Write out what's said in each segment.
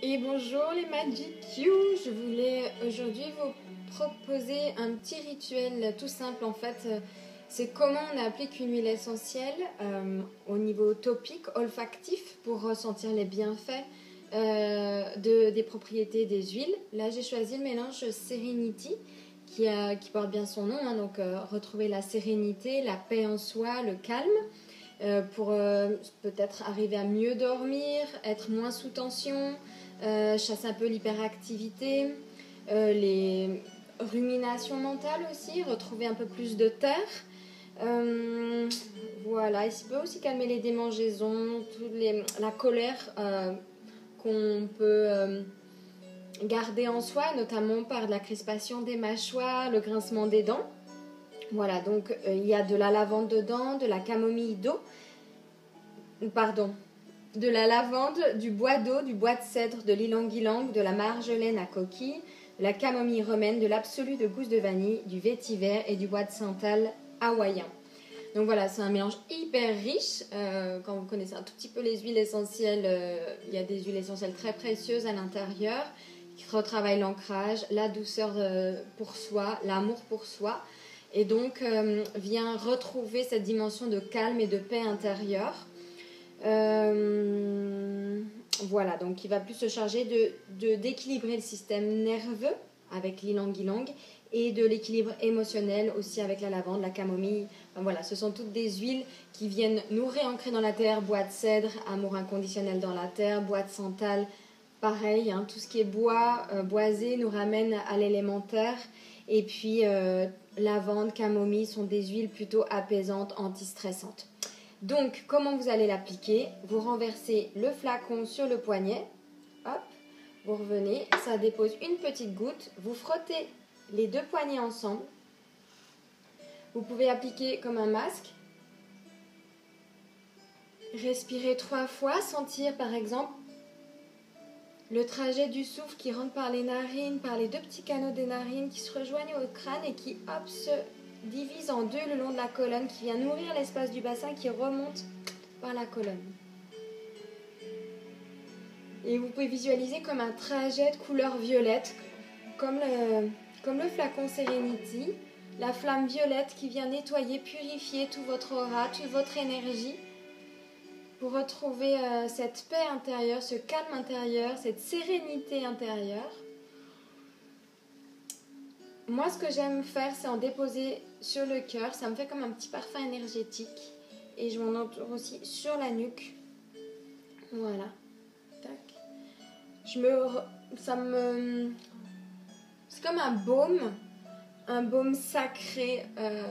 Et bonjour les Magic You, je voulais aujourd'hui vous proposer un petit rituel tout simple en fait. C'est comment on applique une huile essentielle au niveau topique, olfactif, pour ressentir les bienfaits des propriétés des huiles. Là j'ai choisi le mélange Serenity qui porte bien son nom, donc retrouver la sérénité, la paix en soi, le calme. Pour peut-être arriver à mieux dormir, être moins sous tension, chasser un peu l'hyperactivité, les ruminations mentales aussi, retrouver un peu plus de terre. Voilà, il peut aussi calmer les démangeaisons, la colère qu'on peut garder en soi, notamment par de la crispation des mâchoires, le grincement des dents. Voilà, donc il y a de la lavande dedans, de la camomille d'eau, de la lavande, du bois d'eau, du bois de cèdre, de l'ylang-ylang, de la marjolaine à coquille, de la camomille romaine, de l'absolu de gousse de vanille, du vétiver et du bois de santal hawaïen. Donc voilà, c'est un mélange hyper riche. Quand vous connaissez un tout petit peu les huiles essentielles, il y a des huiles essentielles très précieuses à l'intérieur qui retravaillent l'ancrage, la douceur pour soi, l'amour pour soi. Et donc vient retrouver cette dimension de calme et de paix intérieure. Voilà, donc il va plus se charger d'équilibrer le système nerveux avec l'ylang-ylang et de l'équilibre émotionnel aussi avec la lavande, la camomille. Enfin, voilà, ce sont toutes des huiles qui viennent nous réancrer dans la terre. Bois de cèdre, amour inconditionnel dans la terre. Bois de santal, pareil, tout ce qui est bois, boisé nous ramène à l'élémentaire. Et puis lavande, camomille sont des huiles plutôt apaisantes, antistressantes. Donc, comment vous allez l'appliquer? Vous renversez le flacon sur le poignet. Hop, vous revenez, ça dépose une petite goutte. Vous frottez les deux poignets ensemble. Vous pouvez appliquer comme un masque. Respirez 3 fois, sentir par exemple le trajet du souffle qui rentre par les narines, par les deux petits canaux des narines qui se rejoignent au crâne et qui se divise en deux le long de la colonne, qui vient nourrir l'espace du bassin qui remonte par la colonne. Et vous pouvez visualiser comme un trajet de couleur violette, comme le flacon Serenity, la flamme violette qui vient nettoyer, purifier tout votre aura, toute votre énergie, pour retrouver cette paix intérieure, ce calme intérieur, cette sérénité intérieure. Moi, ce que j'aime faire, c'est en déposer sur le cœur. Ça me fait comme un petit parfum énergétique. Et je m'en entoure aussi sur la nuque. Voilà. Tac. C'est comme un baume sacré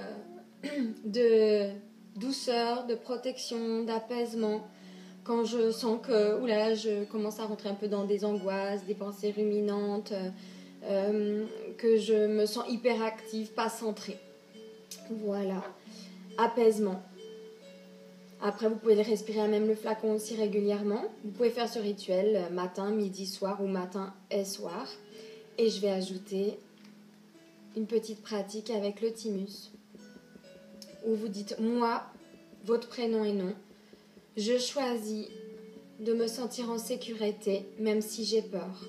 de douceur, de protection, d'apaisement. Quand je sens que je commence à rentrer un peu dans des angoisses, des pensées ruminantes, que je me sens hyperactive, pas centrée. Voilà, apaisement. Après, vous pouvez respirer même le flacon aussi régulièrement. Vous pouvez faire ce rituel matin, midi, soir ou matin et soir. Et je vais ajouter une petite pratique avec le thymus, où vous dites, moi, votre prénom et nom, je choisis de me sentir en sécurité, même si j'ai peur.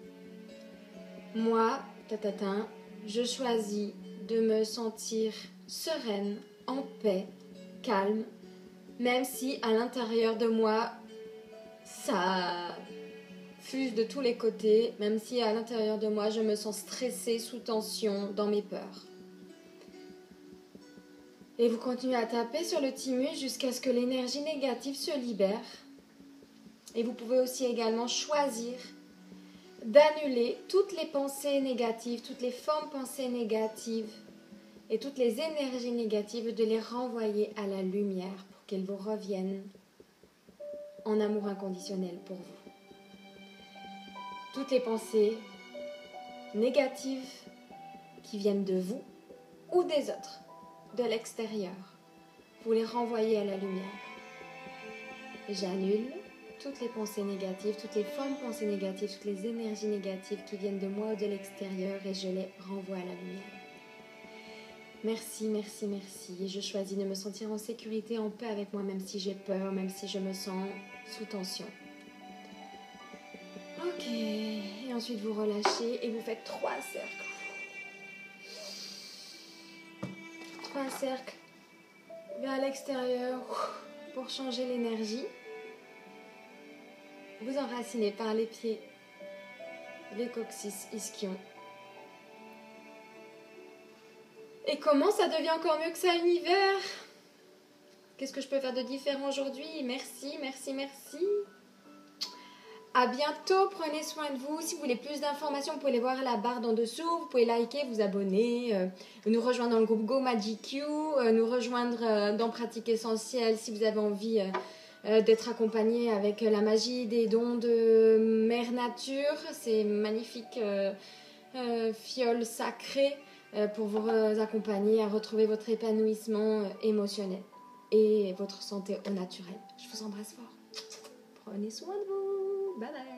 Moi, je choisis de me sentir sereine, en paix, calme, même si à l'intérieur de moi, ça fuse de tous les côtés, même si à l'intérieur de moi, je me sens stressée, sous tension, dans mes peurs. Et vous continuez à taper sur le thymus jusqu'à ce que l'énergie négative se libère. Et vous pouvez aussi également choisir d'annuler toutes les pensées négatives, toutes les formes de pensées négatives et toutes les énergies négatives, de les renvoyer à la lumière pour qu'elles vous reviennent en amour inconditionnel pour vous. Toutes les pensées négatives qui viennent de vous ou des autres, de l'extérieur, vous les renvoyez à la lumière. J'annule toutes les pensées négatives, toutes les formes de pensées négatives, toutes les énergies négatives qui viennent de moi ou de l'extérieur et je les renvoie à la lumière. Merci, merci, merci. Et je choisis de me sentir en sécurité, en paix avec moi, même si j'ai peur, même si je me sens sous tension. Ok, ensuite vous relâchez et vous faites 3 cercles. 3 cercles vers l'extérieur pour changer l'énergie. Vous enracinez par les pieds les coccyx ischions. Et comment ça devient encore mieux que ça, univers? Qu'est-ce que je peux faire de différent aujourd'hui? Merci, merci, merci. À bientôt, prenez soin de vous. Si vous voulez plus d'informations, vous pouvez les voir à la barre d'en dessous. Vous pouvez liker, vous abonner, nous rejoindre dans le groupe Go Magic You, nous rejoindre dans Pratique Essentielle si vous avez envie d'être accompagné avec la magie des dons de Mère Nature. C'est magnifique fiole sacrée pour vous accompagner à retrouver votre épanouissement émotionnel et votre santé au naturel. Je vous embrasse fort. Prenez soin de vous. Bye bye.